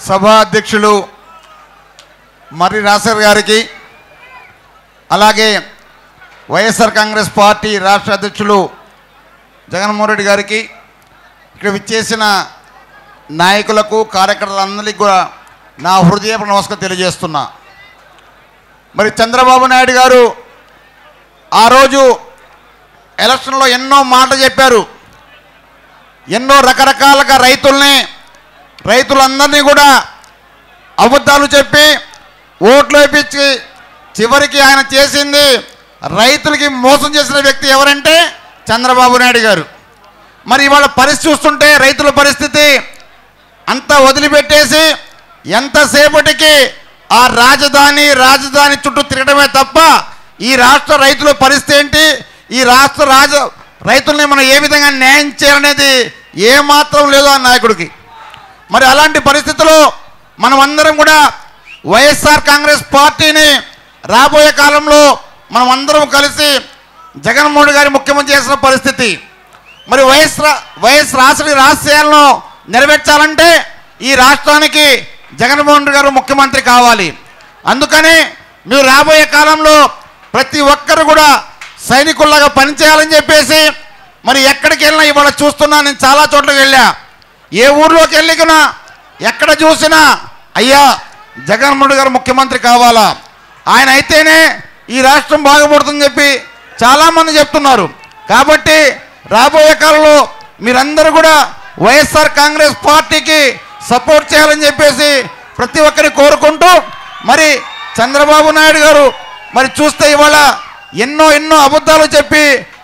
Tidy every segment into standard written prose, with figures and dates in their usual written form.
సభా అధ్యక్షులు మర్రి రాజశేఖర్ గారికి, అలాగే వైఎస్ఆర్ కాంగ్రెస్ పార్టీ రాష్ట్ర అధ్యక్షులు జగన్మోహన్ రెడ్డి గారికి, ఇక్కడ విచ్చేసిన నాయకులకు కార్యకర్తలందరికీ కూడా నా హృదయపూర్వక నమస్కారం తెలియజేస్తున్నా. మరి చంద్రబాబు నాయుడు గారు ఆ రోజు ఎలక్షన్లో ఎన్నో మాటలు చెప్పారు. ఎన్నో రకరకాలుగా రైతులందరినీ కూడా అబద్ధాలు చెప్పి ఓట్లు వేయించి చివరికి ఆయన చేసింది రైతులకి మోసం చేసిన వ్యక్తి ఎవరంటే చంద్రబాబు నాయుడు గారు. మరి ఇవాళ పరిస్థితి చూస్తుంటే రైతుల పరిస్థితి అంతా వదిలిపెట్టేసి ఎంతసేపటికి ఆ రాజధాని చుట్టూ తిరగడమే తప్ప ఈ రాష్ట్ర రైతుల పరిస్థితి ఏంటి, ఈ రాష్ట్ర రైతుల్ని మనం ఏ విధంగా న్యాయం చేయాలనేది ఏమాత్రం లేదు ఆ నాయకుడికి. మరి అలాంటి పరిస్థితుల్లో మనం అందరం కూడా వైఎస్ఆర్ కాంగ్రెస్ పార్టీని రాబోయే కాలంలో మనం అందరం కలిసి జగన్మోహన్ గారి ముఖ్యమంత్రి చేసిన పరిస్థితి. మరి వైఎస్ రాష్ట్రాలను నెరవేర్చాలంటే ఈ రాష్ట్రానికి జగన్మోహన్ గారు ముఖ్యమంత్రి కావాలి. అందుకని మీరు రాబోయే కాలంలో ప్రతి ఒక్కరు కూడా సైనికుల్లాగా పనిచేయాలని చెప్పేసి మరి ఎక్కడికి వెళ్ళినా ఇవాళ చూస్తున్నా. నేను చాలా చోట్లకి వెళ్ళా, ఏ ఊర్లోకి వెళ్ళినా ఎక్కడ చూసినా అయ్యా జగన్మోహన్ గారు ముఖ్యమంత్రి కావాలా, ఆయన అయితేనే ఈ రాష్ట్రం బాగుపడుతుందని చెప్పి చాలామంది చెప్తున్నారు. కాబట్టి రాబోయే కాలంలో మీరందరూ కూడా వైఎస్ఆర్ కాంగ్రెస్ పార్టీకి సపోర్ట్ చేయాలని చెప్పేసి ప్రతి ఒక్కరిని కోరుకుంటూ, మరి చంద్రబాబు నాయుడు గారు మరి చూస్తే ఇవాళ ఎన్నో అబద్ధాలు చెప్పి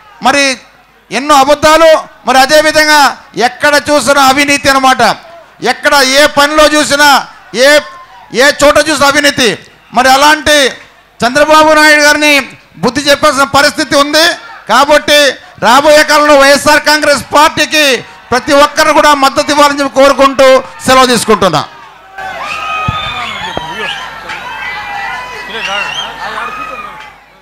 మరి అదేవిధంగా ఎక్కడ చూసినా అవినీతి అన్నమాట. ఎక్కడ ఏ పనిలో చూసినా ఏ చోట చూసినా అవినీతి. మరి అలాంటి చంద్రబాబు నాయుడు గారిని బుద్ధి చెప్పాల్సిన పరిస్థితి ఉంది. కాబట్టి రాబోయే కాలంలో వైఎస్ఆర్ కాంగ్రెస్ పార్టీకి ప్రతి ఒక్కరు కూడా మద్దతు ఇవ్వాలని చెప్పి కోరుకుంటూ సెలవు తీసుకుంటున్నా.